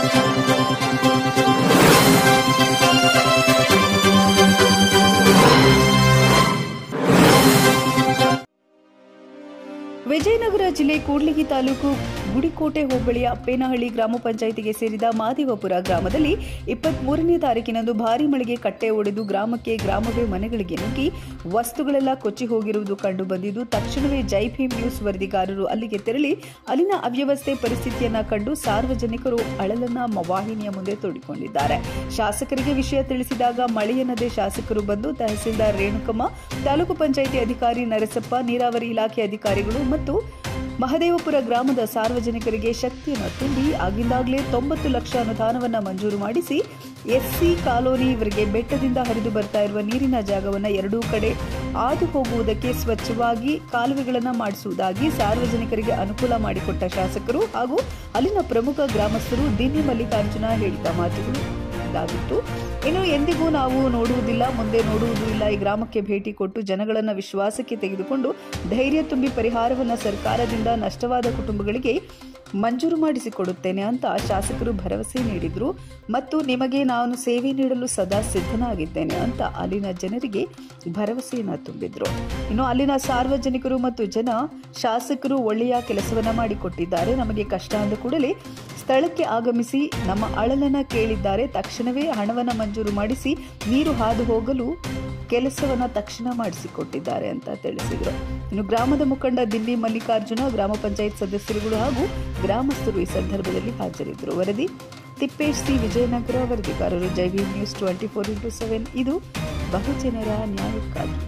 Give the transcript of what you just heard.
ವಿಜಯನಗರ ಜಿಲ್ಲೆ ಕೂಡ್ಲಿಗಿ ತಾಲೂಕು ಗುಡಿಕೋಟೆ ಹೋಬಳಿಯ ಅಪ್ಪೇನಹಳ್ಳಿ ಗ್ರಾಮ ಪಂಚಾಯಿತಿಗೆ ಸೇರಿದ ಮಾದೇವಪುರ ಗ್ರಾಮದಲ್ಲಿ 23ನೇ ತಾರೀಕಿನಂದು ಭಾರೀ ಮಳೆಗೆ ಕಟ್ಟೆ ಒಡೆದು ಗ್ರಾಮವೇ ಮನೆಗಳಿಗೆ ನುಗ್ಗಿ ವಸ್ತುಗಳೆಲ್ಲ ಕೊಚ್ಚಿ ಹೋಗಿರುವುದು ಕಂಡು ಬಂದಿದ್ದು ತಕ್ಷಣವೇ ಜೈ ಭೀಮ್ ನ್ಯೂಸ್ ವರದಿಗಾರರು ಅಲ್ಲಿಗೆ ತೆರಳಿ ಅಲ್ಲಿನ ಅವ್ಯವಸ್ಥೆ ಪರಿಸ್ಥಿತಿಯನ್ನ ಕಂಡು ಸಾರ್ವಜನಿಕರು ಅಳಲನ್ನ ವಾಹಿನಿಯ ಮುಂದೆ ತೋಡಿಕೊಂಡಿದ್ದಾರೆ. ಶಾಸಕರಿಗೆ ವಿಷಯ ತಿಳಿಸಿದಾಗ ಮಳೆಯನ್ನದೇ ಶಾಸಕರು ಬಂದು ತಹಸೀಲ್ದಾರ್ ರೇಣುಕಮ್ಮ, ತಾಲೂಕು ಪಂಚಾಯಿತಿ ಅಧಿಕಾರಿ ನರಸಪ್ಪ, ನೀರಾವರಿ ಇಲಾಖೆ ಅಧಿಕಾರಿಗಳು ಮತ್ತು ಮಹದೇವಪುರ ಗ್ರಾಮದ ಸಾರ್ವಜನಿಕರಿಗೆ ಶಕ್ತಿಯನ್ನು ತುಂಬಿ ಆಗಿಂದಾಗಲೇ 90 ಲಕ್ಷ ಅನುದಾನವನ್ನು ಮಂಜೂರು ಮಾಡಿಸಿ ಎಸ್ಸಿ ಕಾಲೋನಿ ಇವರಿಗೆ ಬೆಟ್ಟದಿಂದ ಹರಿದು ಬರ್ತಾ ಇರುವ ನೀರಿನ ಜಾಗವನ್ನು ಎರಡೂ ಕಡೆ ಹಾದು ಹೋಗುವುದಕ್ಕೆ ಸ್ವಚ್ಛವಾಗಿ ಕಾಲುವೆಗಳನ್ನು ಮಾಡಿಸುವುದಾಗಿ ಸಾರ್ವಜನಿಕರಿಗೆ ಅನುಕೂಲ ಮಾಡಿಕೊಟ್ಟ ಶಾಸಕರು ಹಾಗೂ ಅಲ್ಲಿನ ಪ್ರಮುಖ ಗ್ರಾಮಸ್ಥರು ದಿನ್ನಿ ಮಲ್ಲಿಕಾರ್ಜುನ ಹೇಳಿದ ಮಾತುಗಳು ಇದಾಗಿತ್ತು. ಇನ್ನು ಎಂದಿಗೂ ನಾವು ನೋಡುವುದಿಲ್ಲ, ಮುಂದೆ ನೋಡುವುದೂ ಇಲ್ಲ. ಈ ಗ್ರಾಮಕ್ಕೆ ಭೇಟಿ ಕೊಟ್ಟು ಜನಗಳನ್ನು ವಿಶ್ವಾಸಕ್ಕೆ ತೆಗೆದುಕೊಂಡು ಧೈರ್ಯ ತುಂಬಿ ಪರಿಹಾರವನ್ನು ಸರ್ಕಾರದಿಂದ ನಷ್ಟವಾದ ಕುಟುಂಬಗಳಿಗೆ ಮಂಜೂರು ಮಾಡಿಸಿಕೊಡುತ್ತೇನೆ ಅಂತ ಶಾಸಕರು ಭರವಸೆ ನೀಡಿದ್ರು ಮತ್ತು ನಿಮಗೆ ನಾನು ಸೇವೆ ನೀಡಲು ಸದಾ ಸಿದ್ಧನಾಗಿದ್ದೇನೆ ಅಂತ ಅಲ್ಲಿನ ಜನರಿಗೆ ಭರವಸೆಯನ್ನ ತುಂಬಿದ್ರು. ಇನ್ನು ಅಲ್ಲಿನ ಸಾರ್ವಜನಿಕರು ಮತ್ತು ಜನ ಶಾಸಕರು ಒಳ್ಳೆಯ ಕೆಲಸವನ್ನ ಮಾಡಿಕೊಟ್ಟಿದ್ದಾರೆ. ನಮಗೆ ಕಷ್ಟ ಅಂದ ಕೂಡಲೇ ಸ್ಥಳಕ್ಕೆ ಆಗಮಿಸಿ ನಮ್ಮ ಅಳಲನ್ನ ಕೇಳಿದ್ದಾರೆ. ತಕ್ಷಣವೇ ಹಣವನ್ನು ಮಂಜೂರು ಮಾಡಿಸಿ ನೀರು ಹಾದು ಹೋಗಲು ಕೆಲಸವನ್ನ ತಕ್ಷಣ ಮಾಡಿಸಿಕೊಟ್ಟಿದ್ದಾರೆ ಅಂತ ತಿಳಿಸಿದರು. ಇನ್ನು ಗ್ರಾಮದ ಮುಖಂಡ ದಿನ್ನಿ ಮಲ್ಲಿಕಾರ್ಜುನ, ಗ್ರಾಮ ಪಂಚಾಯತ್ ಸದಸ್ಯರುಗಳು ಹಾಗೂ ಗ್ರಾಮಸ್ಥರು ಈ ಸಂದರ್ಭದಲ್ಲಿ ಹಾಜರಿದ್ದರು. ವರದಿ ತಿಪ್ಪೇಶ್ ಸಿ, ವಿಜಯನಗರ. ವರದಿಗಾರರು ಜೈ ಭೀಮ್ ನ್ಯೂಸ್ 24x7. ಇದು ಬಹುಜನರ ನ್ಯಾಯಕ್ಕಾಗಿ.